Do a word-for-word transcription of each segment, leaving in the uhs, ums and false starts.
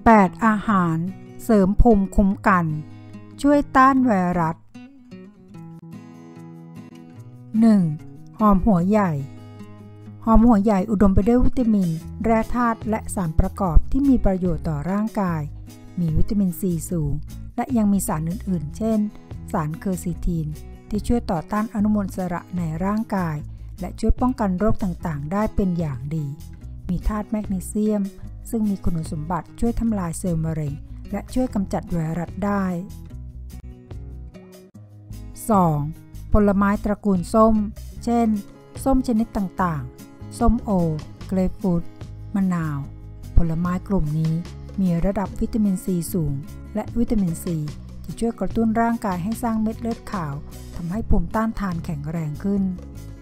แปด. อาหารเสริมภูมิคุ้มกันช่วยต้านไวรัส หนึ่ง. หอมหัวใหญ่หอมหัวใหญ่อุดมไปด้วยวิตามินแร่ธาตุและสารประกอบที่มีประโยชน์ต่อร่างกายมีวิตามินซีสูงและยังมีสารอื่นๆเช่นสารเคอร์ซิทีนที่ช่วยต่อต้านอนุมูลอิสระในร่างกายและช่วยป้องกันโรคต่างๆได้เป็นอย่างดีมีธาตุแมกนีเซียมซึ่งมีคุณสมบัติช่วยทำลายเซลล์มะเร็งและช่วยกำจัดไวรัสได้ สอง. ผลไม้ตระกูลส้มเช่นส้มชนิดต่างๆส้มโอเกรปฟรุตมะนาวผลไม้กลุ่มนี้มีระดับวิตามินซีสูงและวิตามินซีจะช่วยกระตุ้นร่างกายให้สร้างเม็ดเลือดขาวทำให้ภูมิต้านทานแข็งแรงขึ้น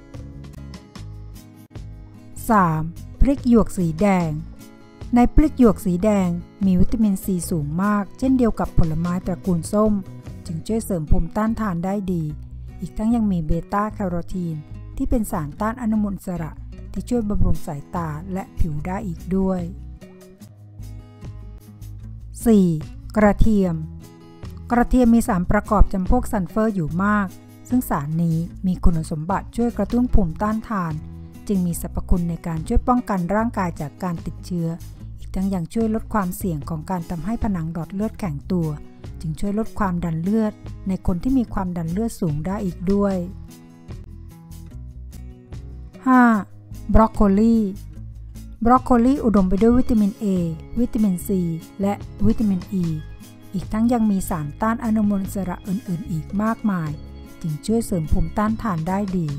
สาม. พริกหยวกสีแดงในพริกหยวกสีแดงมีวิตามินซีสูงมากเช่นเดียวกับผลไม้ตระกูลส้มจึงช่วยเสริมภูมิต้านทานได้ดีอีกทั้งยังมีเบต้าแคโรทีนที่เป็นสารต้านอนุมูลอิสระที่ช่วยบำรุงสายตาและผิวได้อีกด้วย สี่. กระเทียมกระเทียมมีสารประกอบจำพวกซัลเฟอร์อยู่มากซึ่งสารนี้มีคุณสมบัติช่วยกระตุ้นภูมิต้านทานจึงมีสรรพคุณในการช่วยป้องกันร่างกายจากการติดเชื้ออีกทั้งยังช่วยลดความเสี่ยงของการทำให้ผนังหลอดเลือดแข็งตัวจึงช่วยลดความดันเลือดในคนที่มีความดันเลือดสูงได้อีกด้วย ห้า. บรอกโคลีบรอกโคลีอุดมไปด้วยวิตามิน A วิตามิน C และวิตามิน E อีกทั้งยังมีสารต้านอนุมูลอิสระอื่นๆอีกมากมายจึงช่วยเสริมภูมิต้านทานได้ดี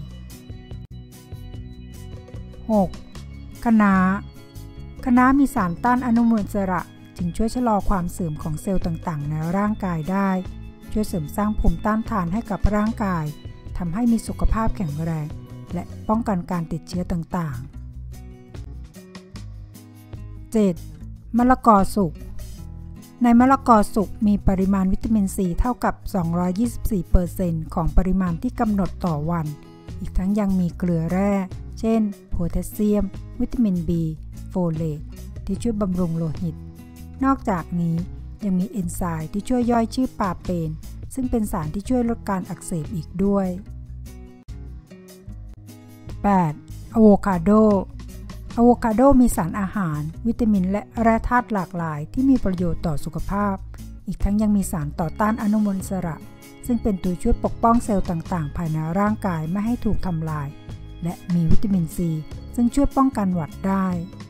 หก. คะน้าคะน้ามีสารต้านอนุมูลอิสระจึงช่วยชะลอความเสื่อมของเซลล์ต่างๆในร่างกายได้ช่วยเสริมสร้างภูมิต้านทานให้กับร่างกายทำให้มีสุขภาพแข็งแรงและป้องกันการติดเชื้อต่างๆ เจ็ด. มะละกอสุกในมะละกอสุกมีปริมาณวิตามินซีเท่ากับ สองร้อยยี่สิบสี่เปอร์เซ็นต์ ของปริมาณที่กำหนดต่อวันอีกทั้งยังมีเกลือแร่เช่นโพแทสเซียมวิตามิน B โฟเลตที่ช่วยบำรุงโลหิตนอกจากนี้ยังมีเอนไซม์ที่ช่วยย่อยชื่อปาเปนซึ่งเป็นสารที่ช่วยลดการอักเสบอีกด้วย แปด. อะโวคาโดอะโวคาโดมีสารอาหารวิตามินและแร่ธาตุหลากหลายที่มีประโยชน์ต่อสุขภาพอีกทั้งยังมีสารต่อต้านอนุมูลอิสระซึ่งเป็นตัวช่วยปกป้องเซลล์ต่างๆภายในร่างกายไม่ให้ถูกทำลายและมีวิตามินซีซึ่งช่วยป้องกันหวัดได้